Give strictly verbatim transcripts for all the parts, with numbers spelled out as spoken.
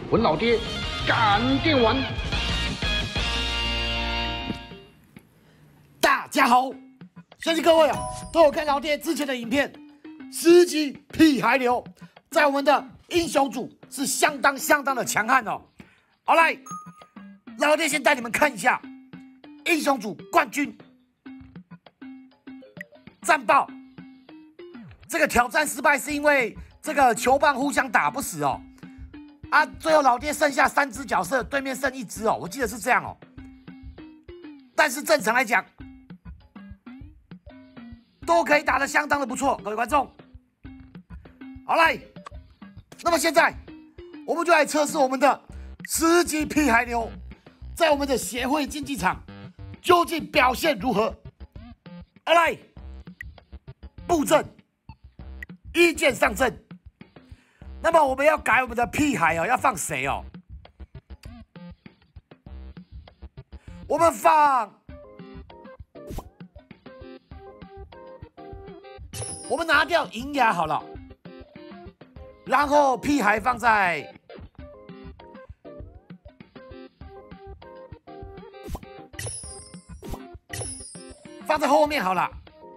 文老爹赶电玩。 大家好，相信各位啊都有看老爹之前的影片，十级屁孩流在我们的英雄组是相当相当的强悍哦。好来，老爹先带你们看一下英雄组冠军战报。这个挑战失败是因为这个球棒互相打不死哦。啊，最后老爹剩下三只角色，对面剩一只哦，我记得是这样哦。但是正常来讲，都可以打得相当的不错，各位观众。好来，那么现在我们就来测试我们的十级屁孩流，在我们的协会竞技场究竟表现如何？好来，布阵，一键上阵。那么我们要改我们的屁孩哦，要放谁哦？我们放，我们拿掉银牙好了，然后屁孩放在放在后面好了。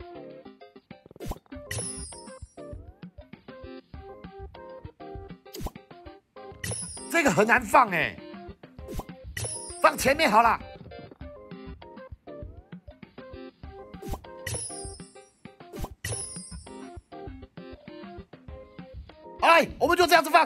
这个很难放哎，放前面好了。好来，我们就这样子放。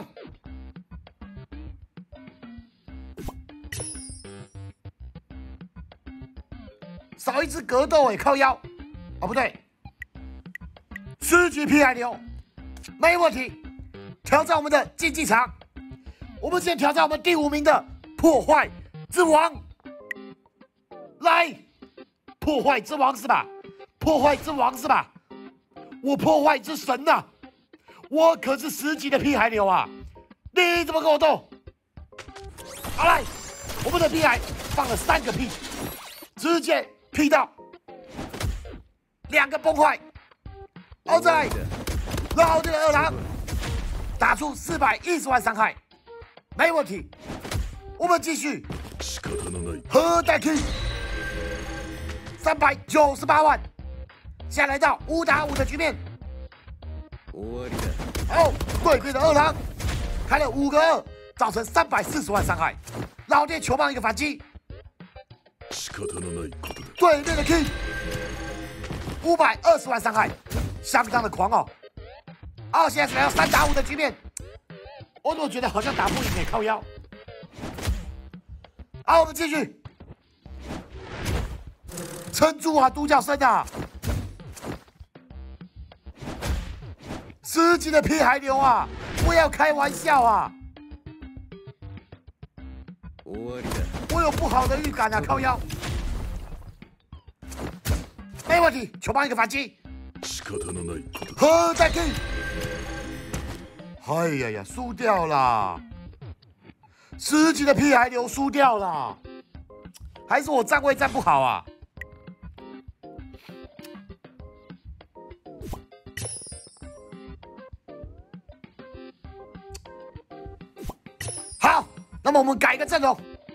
少一只格斗哎，靠腰。哦，不对，十级屁孩流，没问题。挑战我们的竞技场。我们先挑战我们第五名的破坏之王，来，破坏之王是吧？破坏之王是吧？我破坏之神呐、啊！我可是十级的屁孩流啊！你怎么跟我斗？好来，我们的屁孩放了三个屁，直接屁到两个崩坏，好再来，老爹的二郎打出四百一十万伤害。没问题，我们继续。核弹 King 三百九十八万，现在来到五打五的局面。好，对面的二郎开了五个二，造成三百四十万伤害。老爹球棒一个反击。对面的 King 五百二十万伤害，相当的狂哦。哦，现在是来到三打五的局面。我怎么觉得好像打不赢诶，靠腰。好，我们继续，撑住啊，独角兽啊！十级的屁孩流啊，不要开玩笑啊！我有不好的预感啊，靠腰。没问题，球棒一个反击。核弹 King。哎呀呀，输掉了！十级的屁孩流输掉了，还是我站位站不好啊？好，那么我们改一个阵容，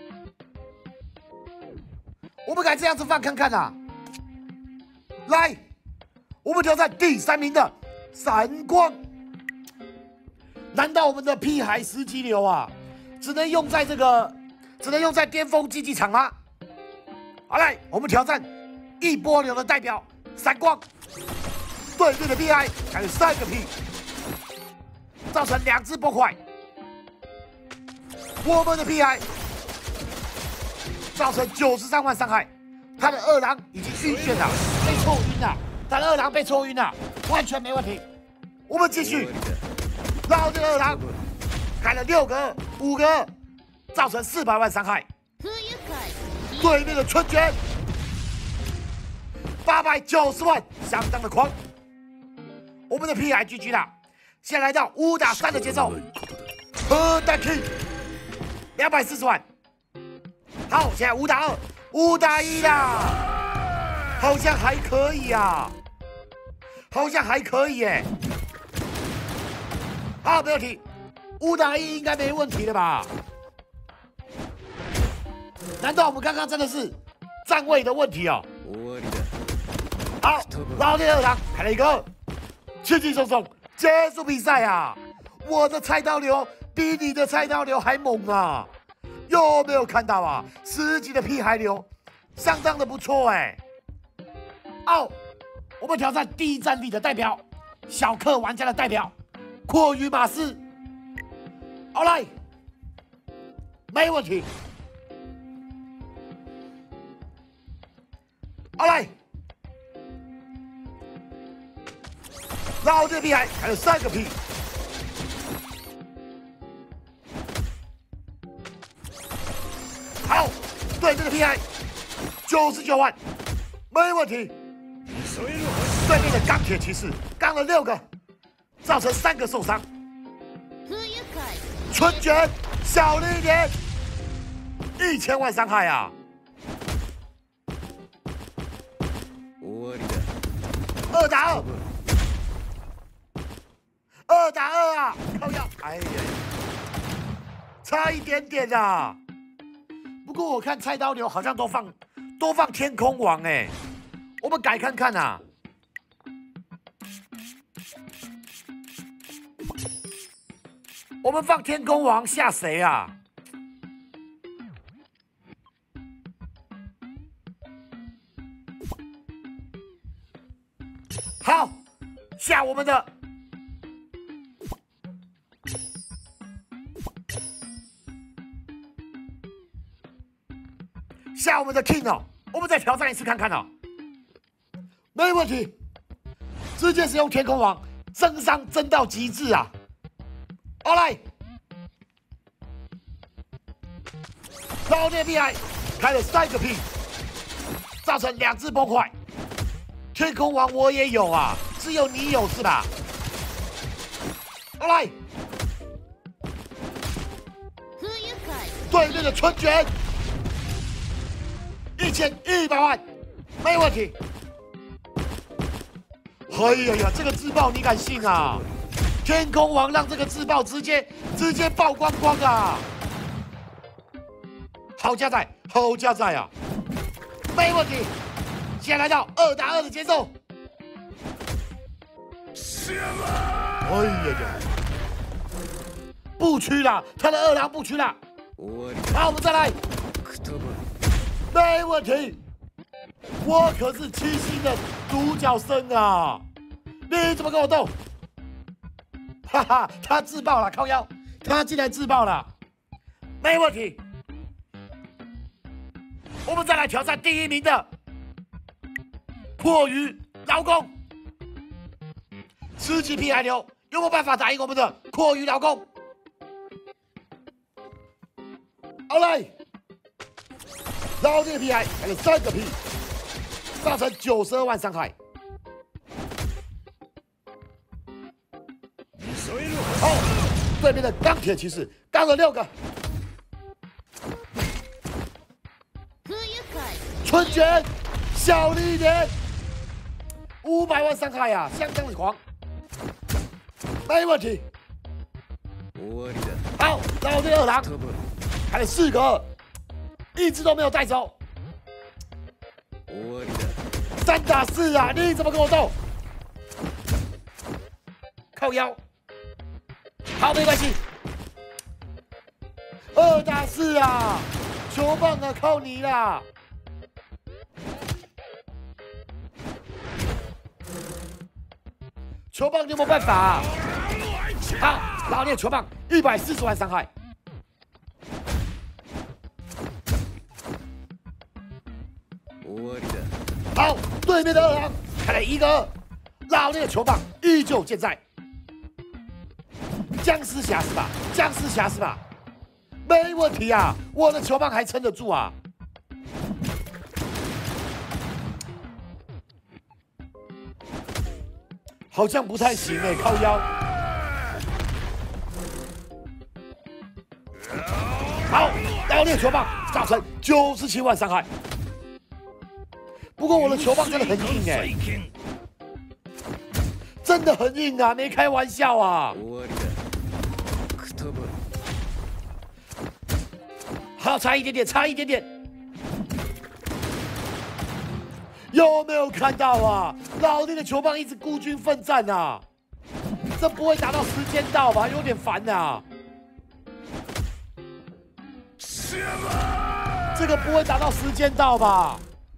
我们改这样子放看看啊！来，我们挑战第三名的闪光。难道我们的屁孩十级流啊，只能用在这个，只能用在巅峰竞技场吗？好来，我们挑战一波流的代表闪光，对面的屁孩开了三个屁，造成两只崩坏。我们的屁孩造成九十三万伤害，他的二郎已经晕眩了，被抽晕了，他的二郎被抽晕了，完全没问题。我们继续。老爹二郎开了六个二，五个二，造成四百万伤害。对面的春卷八百九十万，相当的狂。我们的屁孩 G G 了，现在来到五打三的节奏。核弹 King 两百四十万。好，现在五打二，五打一啦，好像还可以啊，好像还可以耶。好，没问题，五打一应该没问题了吧？ 难道我们刚刚真的是站位的问题哦？好，老爹二郎开了一个，轻轻松松结束比赛啊！我的菜刀流比你的菜刀流还猛啊！有没有看到啊？十级的屁孩流，相当的不错哎。哦，我们挑战第一战力的代表，小氪玩家的代表，阔鱼马斯。好来，没问题。好来，老爹屁孩还有三个屁。好，对面的屁孩九十九万，没问题。对面的钢铁骑士刚了六个，造成三个受伤。春卷小力一点，一千万伤害啊！二打二，二打二啊！靠腰，哎呀，差一点点啊！不过我看菜刀流好像都放都放天空王哎，我们改看看啊。我们放天空王下谁啊？好，下我们的下我们的 King 哦，我们再挑战一次看看哦。没问题，直接使用天空王，增伤增到极致啊！好来，老爹屁孩开了三个屁，造成两只崩坏。天空王我也有啊，只有你有是吧？好来，对面的春卷一千一百万，没问题。哎呀呀，这个自爆你敢信啊？天空王让这个自爆直接直接爆光光啊！好加载，好加载啊！没问题。现在来到二打二的节奏。哎呀呀！不屈了，他的二郎不屈了。好，我们再来。没问题。我可是七星的独角僧啊！你怎么跟我斗？哈哈，他自爆了，靠腰，他竟然自爆了，没问题。我们再来挑战第一名的阔鱼劳工，十级 P 海流有没有办法打赢我们的阔鱼劳工？好来，老爹 P 海开了三个 P， 造成九十二万伤害。好，对面的钢铁骑士干了六个，春卷小力一点，五百万伤害呀、啊，相当的狂，没问题。好，老爹二郎开了四个，一只都没有带走，三打四啊！你怎么跟我斗？靠腰。好，没关系。二打四啊，球棒啊，靠你啦！球棒你有没有办法、啊？好，老聂球棒一百四十万伤害。好，对面的二郎开了一个，老聂球棒依旧健在。僵尸侠是吧？僵尸侠是吧？没问题啊，我的球棒还撑得住啊。好像不太行哎、欸，靠腰。好，老聂球棒造成九十七万伤害。不过我的球棒真的很硬哎、欸，真的很硬啊，没开玩笑啊。好，差一点点，差一点点。 有没有看到啊？老爹的球棒一直孤军奋战啊！这不会打到时间到吧？有点烦啊！这个不会打到时间到吧？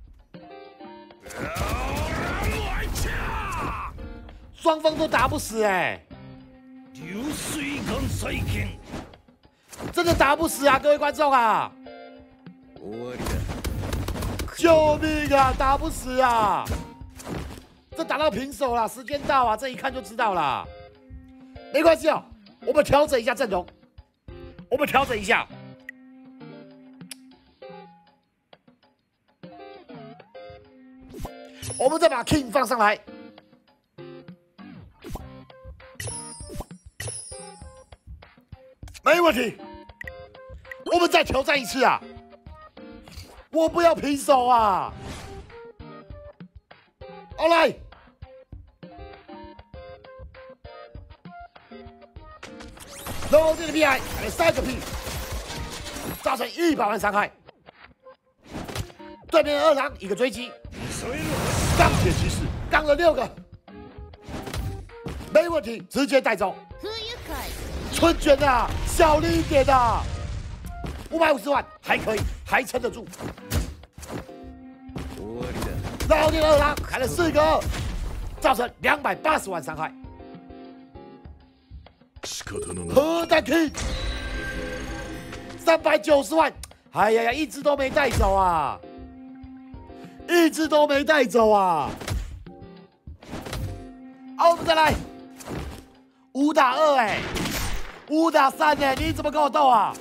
双方都打不死哎、欸！真的打不死啊，各位观众啊！救命啊！打不死啊！这打到平手了，时间到啊！这一看就知道了。没关系哦，我们调整一下阵容，我们调整一下。我们再把 King 放上来。没问题。我们再挑战一次啊！我不要平手啊！好来，老爹的 P I 来三个 P， 造成一百万伤害。对面二郎一个追击，钢铁骑士刚了六个，没问题，直接带走。春卷啊，小力一点啊！五百五十万还可以，还撑得住。老爹二郎砍了四个，造成两百八十万伤害。核弹 King 三百九十万，哎呀呀，一只都没带走啊！一只都没带走啊！好，我们再来，五打二哎，五打三哎，你怎么跟我斗啊？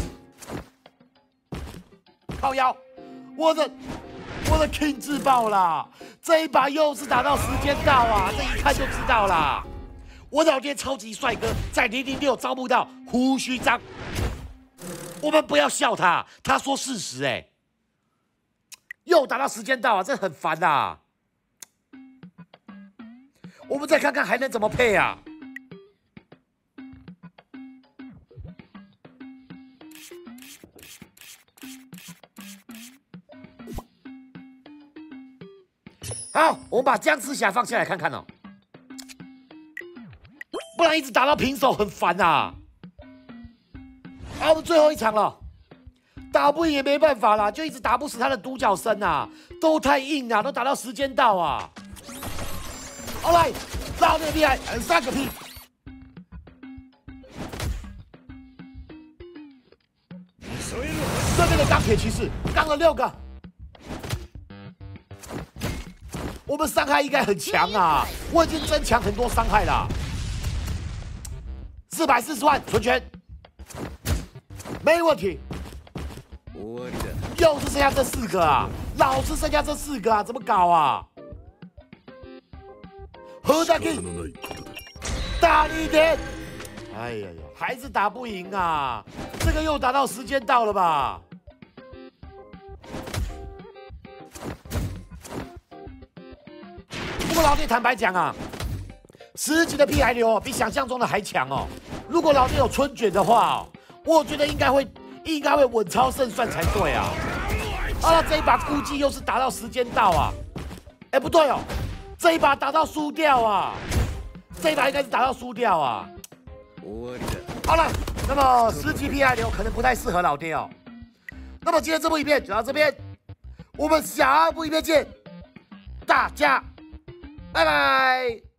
靠腰，我的我的 King 自爆啦！这一把又是打到时间到啊，这一看就知道啦。我老爹超级帅哥在零零六招募到胡须章，我们不要笑他，他说事实哎、欸。又打到时间到啊，这很烦啊。我们再看看还能怎么配啊？好，我们把僵尸侠放下来看看哦，不然一直打到平手很烦啊。好，我们最后一场了，打不赢也没办法啦，就一直打不死他的独角僧啊，都太硬了，都打到时间到啊。好来，老爹厉害，三个 P。对面的钢铁骑士刚了六个。我们伤害应该很强啊！我已经增强很多伤害了，四百四十万存钱，没问题。又是剩下这四个啊！老是剩下这四个啊，怎么搞啊？核弹 King， 大力一点！哎呀呀，还是打不赢啊！这个又打到时间到了吧？不过老爹坦白讲啊，十级的屁孩流比想象中的还强哦。如果老爹有春卷的话，我觉得应该会应该会稳操胜算才对啊。好了，这一把估计又是打到时间到啊。哎，不对哦，这一把打到输掉啊。这一把应该是打到输掉啊。好了，那么十级屁孩流可能不太适合老爹哦。那么今天这部影片就到这边，我们下部影片见，大家。拜拜。